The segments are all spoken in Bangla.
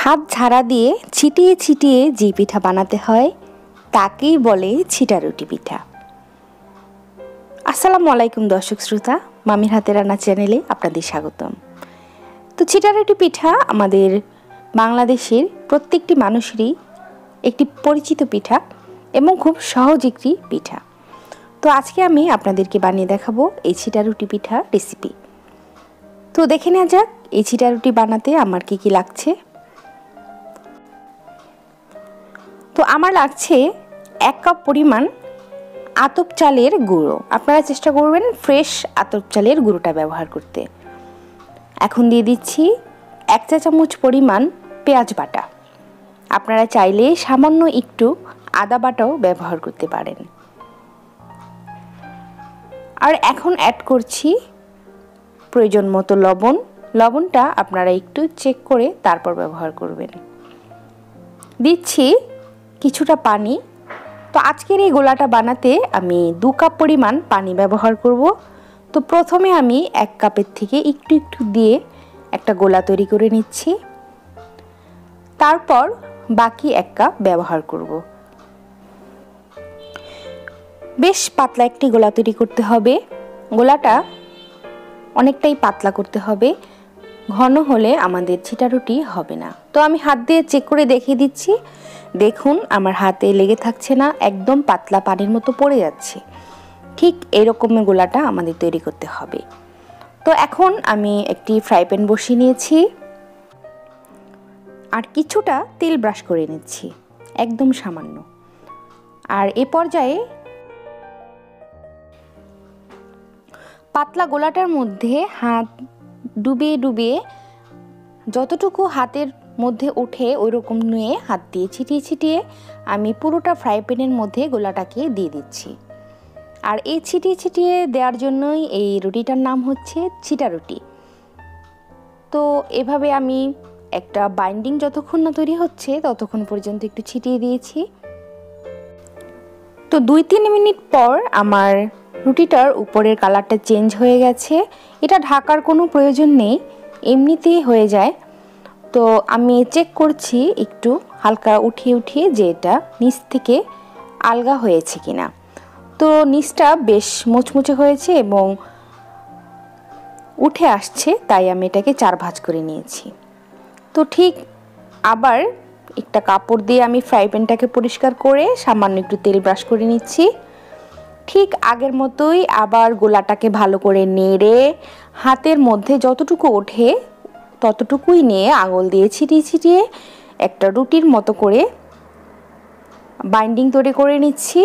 হাত ঝাড়া দিয়ে ছিটিয়ে ছিটিয়ে যে পিঠা বানাতে হয় তাকেই বলে ছিটা রুটি পিঠা। আসসালামু আলাইকুম দর্শক শ্রোতা, মামির হাতে রান্না চ্যানেলে আপনাদের স্বাগতম। তো ছিটা রুটি পিঠা আমাদের বাংলাদেশের প্রত্যেকটি মানুষেরই একটি পরিচিত পিঠা এবং খুব সহজ একটি পিঠা। তো আজকে আমি আপনাদেরকে বানিয়ে দেখাবো এই ছিটা রুটি পিঠার রেসিপি। তো দেখে নেওয়া যাক এই ছিটা রুটি বানাতে আমার কি লাগছে। তো আমার লাগছে 1 কাপ পরিমাণ আতপ চালের গুঁড়ো। আপনারা চেষ্টা করবেন ফ্রেশ আতপ চালের গুঁড়োটা ব্যবহার করতে। এখন দিয়ে দিচ্ছি 1 চা চামচ পরিমাণ পেঁয়াজ বাটা। আপনারা চাইলে সামান্য একটু আদা বাটাও ব্যবহার করতে পারেন। আর এখন অ্যাড করছি প্রয়োজন মতো লবণ। লবণটা আপনারা একটু চেক করে তারপর ব্যবহার করবেন। দিচ্ছি কিছুটা পানি। তো আজকের এই গোলাটা বানাতে আমি 2 কাপ পরিমাণ পানি ব্যবহার করব। তো প্রথমে আমি 1 কাপের থেকে একটু একটু দিয়ে একটা গোলা তৈরি করে নিচ্ছি, তারপর বাকি 1 কাপ ব্যবহার করব। বেশ পাতলা একটি গোলা তৈরি করতে হবে। গোলাটা অনেকটাই পাতলা করতে হবে, ঘন হলে আমাদের ছিটা রুটি হবে না। তো আমি হাত দিয়ে চেক করে দেখিয়ে দিচ্ছি। দেখুন আমার হাতে লেগে থাকছে না, একদম পাতলা পানির মতো পড়ে যাচ্ছে। ঠিক এরকমের গোলাটা আমাদের তৈরি করতে হবে। তো এখন আমি একটি ফ্রাই প্যান বসিয়ে নিয়েছি আর কিছুটা তেল ব্রাশ করে নিচ্ছি, একদম সামান্য। আর এ পর্যায়ে পাতলা গোলাটার মধ্যে হাত ডুবিয়ে ডুবিয়ে যতটুকু হাতের মধ্যে ওঠে ওই রকম নিয়ে হাত দিয়ে ছিটিয়ে ছিটিয়ে আমি পুরোটা ফ্রাই প্যানের মধ্যে গোলাটাকে দিয়ে দিচ্ছি। আর এই ছিটিয়ে ছিটিয়ে দেওয়ার জন্যই এই রুটিটার নাম হচ্ছে ছিটা রুটি। তো এভাবে আমি একটা বাইন্ডিং যতক্ষণ না তৈরি হচ্ছে ততক্ষণ পর্যন্ত একটু ছিটিয়ে দিয়েছি। তো 2-3 মিনিট পর আমার রুটিটার উপরের কালারটা চেঞ্জ হয়ে গেছে। এটা ঢাকার কোনো প্রয়োজন নেই, এমনিতেই হয়ে যায়। তো আমি চেক করছি একটু হালকা উঠিয়ে উঠিয়ে যে এটা নিচ থেকে আলগা হয়েছে কিনা। তো নিচটা বেশ মুচমুচে হয়েছে এবং উঠে আসছে, তাই আমি এটাকে 4 ভাঁজ করে নিয়েছি। তো ঠিক আবার একটা কাপড় দিয়ে আমি ফ্রাই প্যানটাকে পরিষ্কার করে সামান্য একটু তেল ব্রাশ করে নিচ্ছি। ঠিক আগের মতোই আবার গোলাটাকে ভালো করে নেড়ে হাতের মধ্যে যতটুকু ওঠে ততটুকুই নিয়ে আঙুল দিয়ে ছিটিয়ে ছিটিয়ে একটা রুটির মতো করে বাইন্ডিং তৈরি করে নিচ্ছি।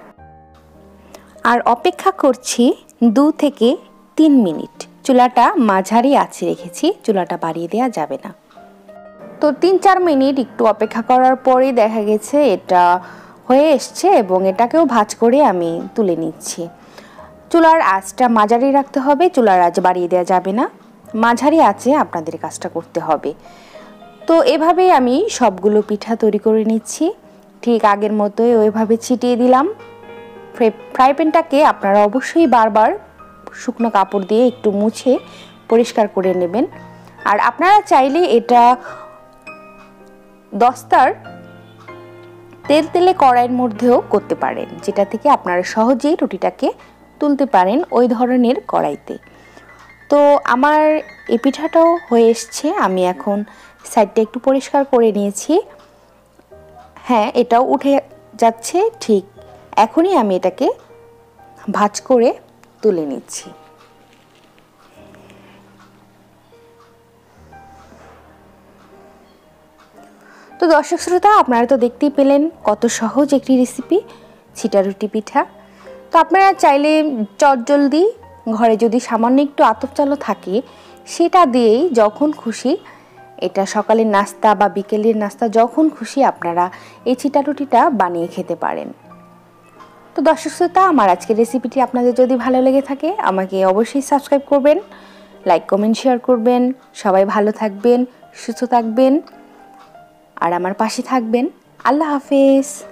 আর অপেক্ষা করছি 2 থেকে 3 মিনিট। চুলাটা মাঝারি আঁচে রেখেছি, চুলাটা বাড়িয়ে দেওয়া যাবে না। তো 3-4 মিনিট একটু অপেক্ষা করার পরেই দেখা গেছে এটা হয়ে এসছে এবং এটাকেও ভাঁজ করে আমি তুলে নিচ্ছি। চুলার আঁচটা মাঝারি রাখতে হবে, চুলার আঁচ বাড়িয়ে দেওয়া যাবে না, মাঝারি আঁচে আপনাদের কাজটা করতে হবে। তো এভাবেই আমি সবগুলো পিঠা তৈরি করে নিচ্ছি। ঠিক আগের মতোই ওইভাবে ছিটিয়ে দিলাম। ফ্রাই প্যানটাকে আপনারা অবশ্যই বারবার শুকনো কাপড় দিয়ে একটু মুছে পরিষ্কার করে নেবেন। আর আপনারা চাইলে এটা দস্তার তেলে কড়াইয়ের মধ্যেও করতে পারেন, যেটা থেকে আপনারা সহজেই রুটিটাকে তুলতে পারেন ওই ধরনের কড়াইতে। তো আমার এই পিঠাটাও হয়ে এসছে। আমি এখন সাইডটা একটু পরিষ্কার করে নিয়েছি। হ্যাঁ, এটাও উঠে যাচ্ছে। ঠিক এখনই আমি এটাকে ভাঁজ করে তুলে নিচ্ছি। তো দর্শক শ্রোতা, আপনারা তো দেখতেই পেলেন কত সহজ একটি রেসিপি ছিটা রুটি পিঠা। তো আপনারা চাইলে চটজলদি ঘরে যদি সামান্য একটু আতপ চালও থাকে সেটা দিয়েই যখন খুশি, এটা সকালের নাস্তা বা বিকেলের নাস্তা যখন খুশি আপনারা এই ছিটা রুটিটা বানিয়ে খেতে পারেন। তো দর্শক শ্রোতা, আমার আজকের রেসিপিটি আপনাদের যদি ভালো লেগে থাকে আমাকে অবশ্যই সাবস্ক্রাইব করবেন, লাইক কমেন্ট শেয়ার করবেন। সবাই ভালো থাকবেন, সুস্থ থাকবেন আর আমার পাশে থাকবেন। আল্লাহ হাফেজ।